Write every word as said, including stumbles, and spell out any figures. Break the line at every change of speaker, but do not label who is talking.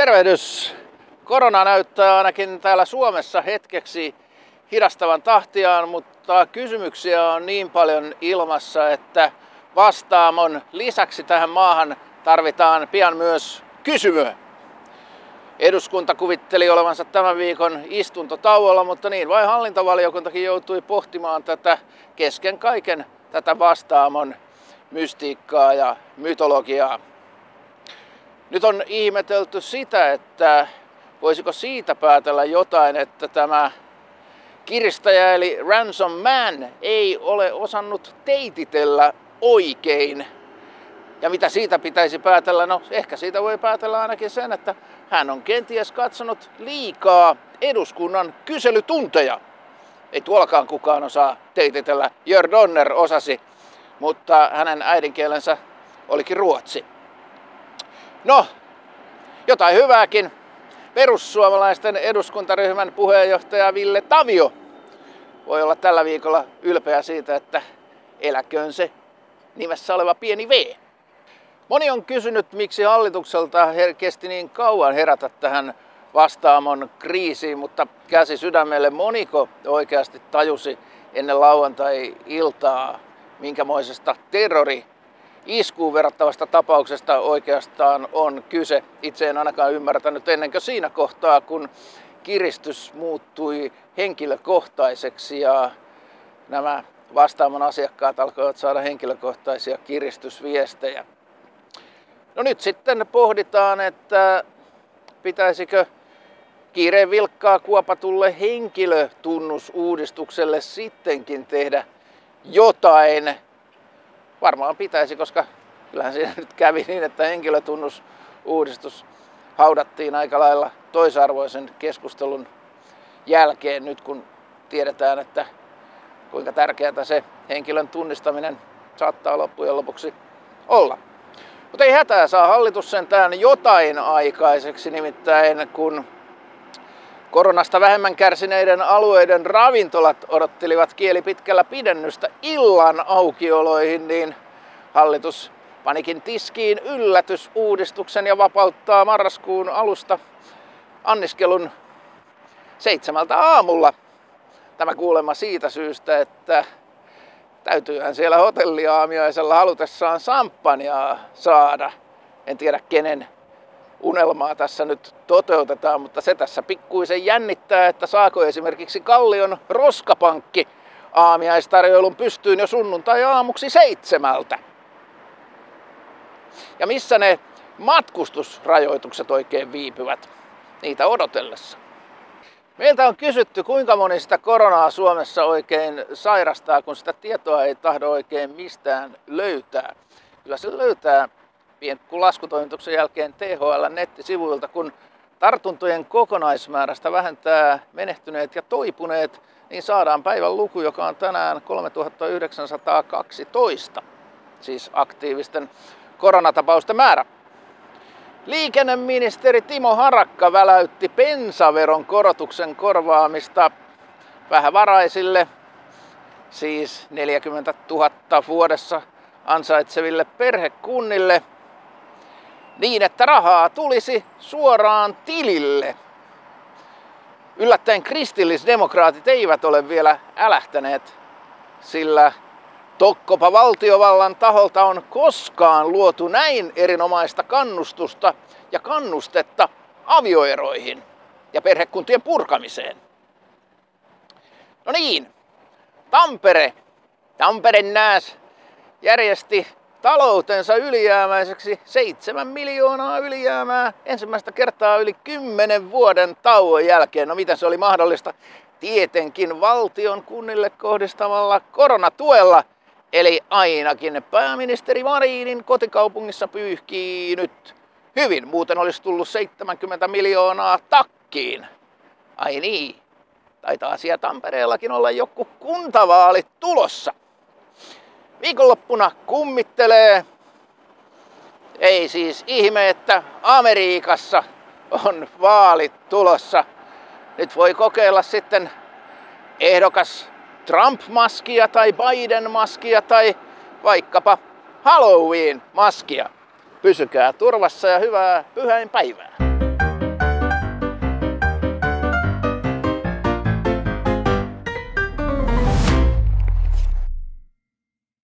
Tervehdys! Korona näyttää ainakin täällä Suomessa hetkeksi hidastavan tahtiaan, mutta kysymyksiä on niin paljon ilmassa, että Vastaamon lisäksi tähän maahan tarvitaan pian myös kysymyä. Eduskunta kuvitteli olevansa tämän viikon istuntotauolla, mutta niin vain hallintovaliokuntakin joutui pohtimaan tätä kesken kaiken tätä Vastaamon mystiikkaa ja mytologiaa. Nyt on ihmetelty sitä, että voisiko siitä päätellä jotain, että tämä kiristäjä eli Ransom Man ei ole osannut teititellä oikein. Ja mitä siitä pitäisi päätellä? No ehkä siitä voi päätellä ainakin sen, että hän on kenties katsonut liikaa eduskunnan kyselytunteja. Ei tuollakaan kukaan osaa teititellä. Jörn Donner osasi, mutta hänen äidinkielensä olikin ruotsi. No, jotain hyvääkin. Perussuomalaisten eduskuntaryhmän puheenjohtaja Ville Tavio voi olla tällä viikolla ylpeä siitä, että eläköön se nimessä oleva pieni V. Moni on kysynyt, miksi hallitukselta kesti niin kauan herätä tähän Vastaamon kriisiin, mutta käsi sydämelle, moniko oikeasti tajusi ennen lauantai-iltaa, minkämoisesta terrori iskuun verrattavasta tapauksesta oikeastaan on kyse. Itse en ainakaan ymmärtänyt ennen kuin siinä kohtaa, kun kiristys muuttui henkilökohtaiseksi ja nämä Vastaamon asiakkaat alkoivat saada henkilökohtaisia kiristysviestejä. No nyt sitten pohditaan, että pitäisikö kiireen vilkkaa kuopatulle henkilötunnusuudistukselle sittenkin tehdä jotain. Varmaan pitäisi, koska kyllähän siinä nyt kävi niin, että henkilötunnusuudistus haudattiin aika lailla toisarvoisen keskustelun jälkeen nyt, kun tiedetään, että kuinka tärkeää se henkilön tunnistaminen saattaa loppujen lopuksi olla. Mutta ei hätää, saa hallitus sentään jotain aikaiseksi, nimittäin kun koronasta vähemmän kärsineiden alueiden ravintolat odottelivat kieli pitkällä pidennystä illan aukioloihin, niin hallitus panikin tiskiin yllätysuudistuksen ja vapauttaa marraskuun alusta anniskelun seitsemältä aamulla. Tämä kuulemma siitä syystä, että täytyyhän siellä hotelliaamiaisella halutessaan samppanjaa saada. En tiedä kenen unelmaa tässä nyt toteutetaan, mutta se tässä pikkuisen jännittää, että saako esimerkiksi Kallion roskapankki aamiaistarjoilun pystyyn jo sunnuntai-aamuksi seitsemältä. Ja missä ne matkustusrajoitukset oikein viipyvät niitä odotellessa? Meiltä on kysytty, kuinka moni sitä koronaa Suomessa oikein sairastaa, kun sitä tietoa ei tahdo oikein mistään löytää. Kyllä se löytää pientkun laskutoimituksen jälkeen T H L-nettisivuilta, kun tartuntojen kokonaismäärästä vähentää menehtyneet ja toipuneet, niin saadaan päivän luku, joka on tänään kolmetuhattayhdeksänsataakaksitoista, siis aktiivisten koronatapausten määrä. Liikenneministeri Timo Harakka väläytti bensaveron korotuksen korvaamista vähävaraisille, siis neljäkymmentätuhatta vuodessa ansaitseville perhekunnille, niin että rahaa tulisi suoraan tilille. Yllättäen kristillisdemokraatit eivät ole vielä älähtäneet, sillä tokkopa valtiovallan taholta on koskaan luotu näin erinomaista kannustusta ja kannustetta avioeroihin ja perhekuntien purkamiseen. No niin, Tampere, Tampereen nääs järjesti taloutensa ylijäämäiseksi seitsemän miljoonaa ylijäämää ensimmäistä kertaa yli kymmenen vuoden tauon jälkeen. No miten se oli mahdollista? Tietenkin valtion kunnille kohdistamalla koronatuella. Eli ainakin pääministeri Marinin kotikaupungissa pyyhkii nyt hyvin. Muuten olisi tullut seitsemänkymmentä miljoonaa takkiin. Ai niin, taitaa siellä Tampereellakin olla joku kuntavaalit tulossa. Viikonloppuna kummittelee. Ei siis ihme, että Amerikassa on vaalit tulossa. Nyt voi kokeilla sitten ehdokas Trump-maskia tai Biden-maskia tai vaikkapa Halloween-maskia. Pysykää turvassa ja hyvää pyhäinpäivää!